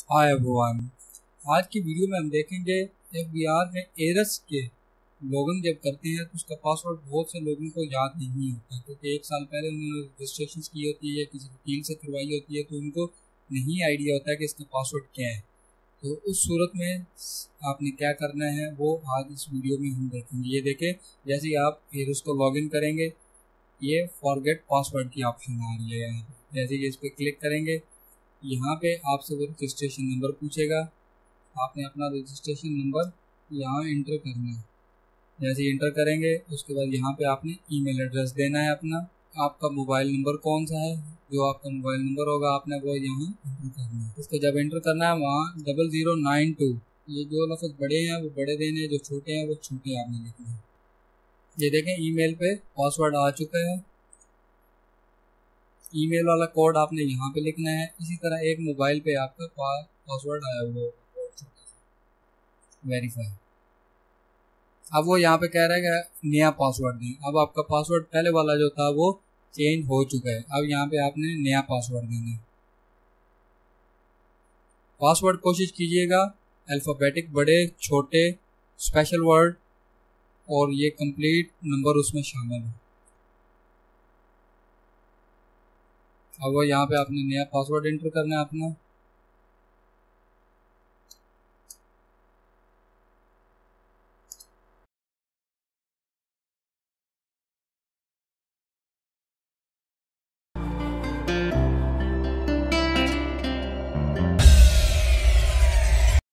Hi everyone. आज की video में हम देखेंगे FBR में एरस के लॉगिन जब करते हैं तो उसका पासवर्ड बहुत से लोगों को याद नहीं होता, क्योंकि एक साल पहले उन्होंने रजिस्ट्रेशन की होती है या किसी वकील से करवाई होती है, तो उनको नहीं आइडिया होता है कि इसका पासवर्ड क्या है। तो उस सूरत में आपने क्या करना है वो आज इस वीडियो में हम देखेंगे। ये देखें, जैसे ही आप एरस को लॉगिन करेंगे ये फॉरगेट पासवर्ड की ऑप्शन आ रही है यहाँ पे। जैसे ही इस पर क्लिक करेंगे यहाँ पे आपसे वो रजिस्ट्रेशन नंबर पूछेगा, आपने अपना रजिस्ट्रेशन नंबर यहाँ इंटर करना है। जैसे ही इंटर करेंगे उसके बाद यहाँ पे आपने ईमेल एड्रेस देना है अपना, आपका मोबाइल नंबर कौन सा है, जो आपका मोबाइल नंबर होगा आपने वो यहाँ इंटर करना है। इसको जब इंटर करना है वहाँ 0092, ये जो लफ्ज़ बड़े हैं वो बड़े देने हैं, जो छोटे हैं वो छोटे आपने लिखने हैं। ये देखें ईमेल पे पासवर्ड आ चुका है, ईमेल वाला कोड आपने यहाँ पे लिखना है। इसी तरह एक मोबाइल पे आपका पासवर्ड आया हुआ वेरीफाई। अब वो यहाँ पे कह रहा है कि नया पासवर्ड दें। अब आपका पासवर्ड पहले वाला जो था वो चेंज हो चुका है, अब यहाँ पे आपने नया पासवर्ड देना है। पासवर्ड कोशिश कीजिएगा अल्फ़ाबेटिक, बड़े छोटे, स्पेशल वर्ड और ये कंप्लीट नंबर उसमें शामिल है। अब वो यहाँ पे आपने नया पासवर्ड एंटर करना है अपना।